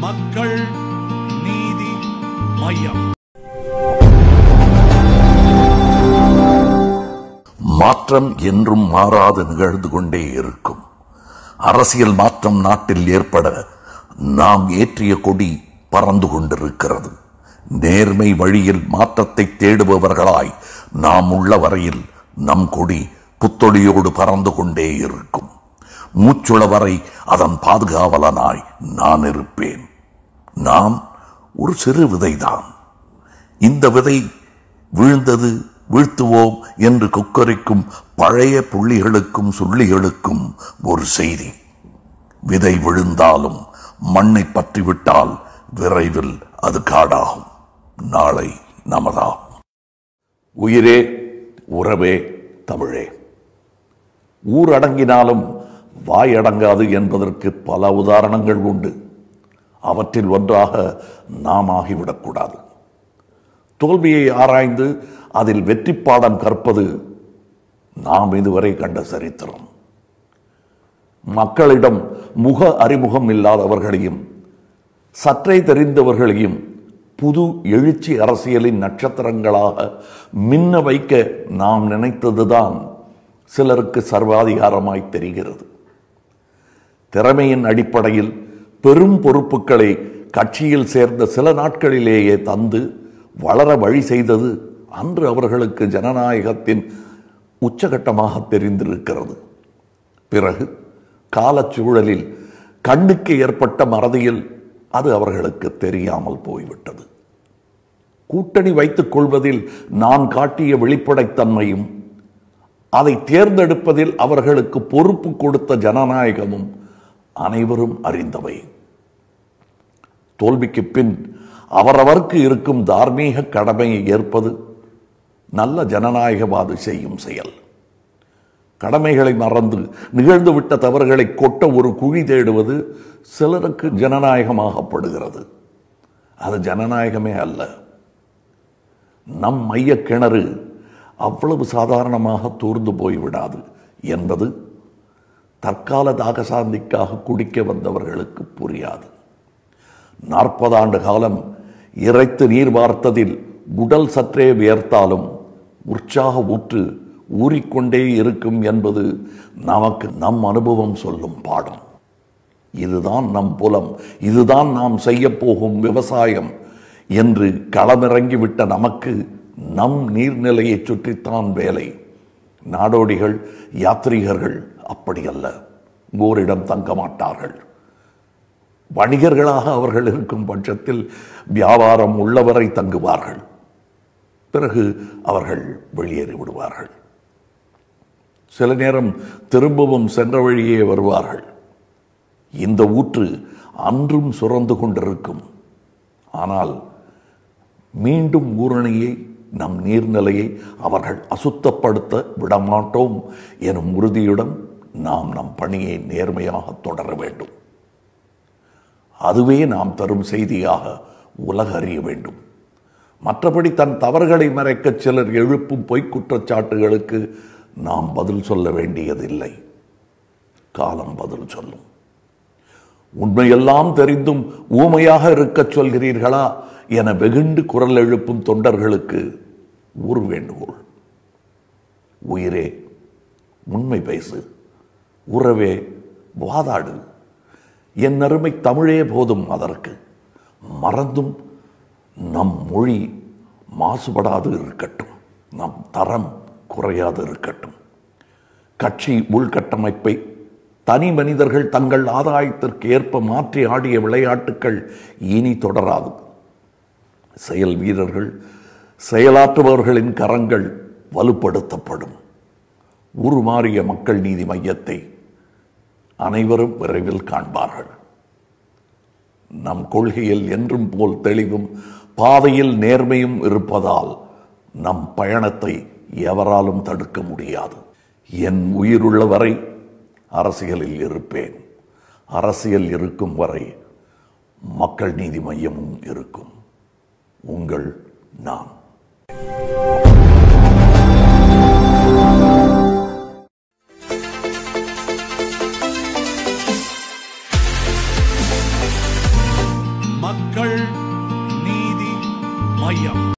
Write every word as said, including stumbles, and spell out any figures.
மக்கள் நீதி மையம். மாற்றம் என்றும் மாறாது நிகழ்ந்து கொண்டே இருக்கும். அரசியல் மாற்றம் நாட்டில் ஏற்பட நாம் ஏற்றிய கொடி பறந்து கொண்டிருக்கிறது. நேர்மை வழியில் மாற்றத்தை தேடுபவர்களாய் நாம் உள்ள வரையில் நம் கொடி புத்தொடியோடு பறந்து கொண்டே இருக்கும். மூச்சுள்ள வரை அதன் பாதுகாவலனாய் நான் இருப்பேன். நான் ஒரு சிறு விதைதான். இந்த விதை வீழ்ந்தது வீழ்த்துவோம் என்று கொக்கரிக்கும் பழைய புள்ளிகளுக்கும் சுள்ளிகளுக்கும் ஒரு செய்தி. விதை விழுந்தாலும் மண்ணை பற்றிவிட்டால் விரைவில் அது காடாகும். நாளை நமதாகும். உயிரே உறவே தமிழே. ஊர் அடங்கினாலும் வாய் அடங்காது என்பதற்கு பல உதாரணங்கள் உண்டு. அவற்றில் ஒன்றாக நாம் ஆகிவிடக்கூடாது. தோல்வியை ஆராய்ந்து அதில் வெற்றி பாடம் கற்பது நாம் இதுவரை கண்ட சரித்திரம். மக்களிடம் முக அறிமுகம் இல்லாதவர்களையும் சற்றே தெரிந்தவர்களையும் புது எழுச்சி அரசியலின் நட்சத்திரங்களாக மின்ன வைக்க நாம் நினைத்ததுதான் சிலருக்கு சர்வாதிகாரமாய் தெரிகிறது. திறமையின் அடிப்படையில் பெரும் பொறுப்புகளை கட்சியில் சேர்ந்த சில நாட்களிலேயே தந்து வளர வழி செய்தது அன்று அவர்களுக்கு ஜனநாயகத்தின் உச்சகட்டமாக தெரிந்திருக்கிறது. பிறகு காலச்சூழலில் கண்ணுக்கு ஏற்பட்ட மறதியில் அது அவர்களுக்கு தெரியாமல் போய்விட்டது. கூட்டணி வைத்துக் கொள்வதில் நான் காட்டிய வெளிப்படைத்தன்மையும் அதை தேர்ந்தெடுப்பதில் அவர்களுக்கு பொறுப்பு கொடுத்த ஜனநாயகமும் அனைவரும் அறிந்தவை. தோல்விக்கு பின் அவரவர்க்கு இருக்கும் தார்மீக கடமையை ஏற்பது நல்ல ஜனநாயகவாதி செய்யும் செயல். கடமைகளை மறந்து நிகழ்ந்துவிட்ட தவறுகளை கொட்ட ஒரு குழி தேடுவது சிலருக்கு ஜனநாயகமாகப்படுகிறது. அது ஜனநாயகமே அல்ல. நம் மைய கிணறு அவ்வளவு சாதாரணமாக தூர்ந்து போய்விடாது என்பது தற்கால தாகசாந்திக்காக குடிக்க வந்தவர்களுக்கு புரியாது. நாற்பது ஆண்டு காலம் இறைத்து நீர் வார்த்ததில் உடல் சற்றே வியர்த்தாலும் உற்சாக ஊற்று ஊறிக்கொண்டே இருக்கும் என்பது நமக்கு நம் அனுபவம் சொல்லும் பாடம். இதுதான் நம் புலம், இதுதான் நாம் செய்ய போகும் விவசாயம் என்று களமிறங்கிவிட்ட நமக்கு நம் நீர்நிலையை சுற்றித்தான் வேலை. நாடோடிகள் யாத்ரீகர்கள் அப்படி அல்ல. ஓரிடம் தங்க மாட்டார்கள். வணிகர்களாக அவர்கள் இருக்கும் பட்சத்தில் வியாபாரம் உள்ளவரை தங்குவார்கள். பிறகு அவர்கள் வெளியேறி விடுவார்கள். சில நேரம் திரும்பவும் சென்ற வழியே வருவார்கள். இந்த ஊற்று அன்றும் சுரந்து கொண்டிருக்கும். ஆனால் மீண்டும் ஊரணியை நம் நீர்நிலையை அவர்கள் அசுத்தப்படுத்த விடமாட்டோம் எனும் உறுதியுடன் நாம் நம் பணியை நேர்மையாக தொடர வேண்டும். அதுவே நாம் தரும் செய்தியாக உலக அறிய வேண்டும். மற்றபடி தன் தவறுகளை மறைக்க சிலர் எழுப்பும் பொய்க் குற்றச்சாட்டுகளுக்கு நாம் பதில் சொல்ல வேண்டியதில்லை. காலம் பதில் சொல்லும். உண்மையெல்லாம் தெரிந்தும் ஊமையாக இருக்கச் சொல்கிறீர்களா என வெகுண்டு குரல் எழுப்பும் தொண்டர்களுக்கு ஒரு வேண்டுகோள். உயிரே உண்மை பேசு. உறவே வாதாடு. என் அருமை தமிழே போதும். அதற்கு மறந்தும் நம் மொழி மாசுபடாது இருக்கட்டும். நம் தரம் குறையாது இருக்கட்டும். கட்சி உள்கட்டமைப்பை தனி மனிதர்கள் தங்கள் ஆதாயத்திற்கு ஏற்ப மாற்றி ஆடிய விளையாட்டுக்கள் இனி தொடராது. செயல் வீரர்கள் செயலாற்றுபவர்களின் கரங்கள் வலுப்படுத்தப்படும். உருமாறிய மக்கள் நீதி மையத்தை அனைவரும் விரைவில் காண்பார்கள். நம் கொள்கையில் என்றும் போல் தெளிவும் பாதையில் நேர்மையும் இருப்பதால் நம் பயணத்தை எவராலும் தடுக்க முடியாது. என் உயிருள்ள வரை அரசியலில் இருப்பேன். அரசியல் இருக்கும் வரை மக்கள் நீதி மையமும் இருக்கும். உங்கள் நான். மையம்.